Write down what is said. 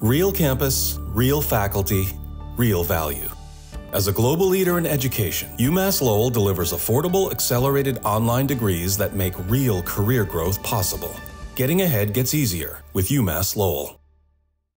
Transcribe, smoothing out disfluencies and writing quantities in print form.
Real campus, real faculty, real value. As a global leader in education, UMass Lowell delivers affordable, accelerated online degrees that make real career growth possible. Getting ahead gets easier with UMass Lowell.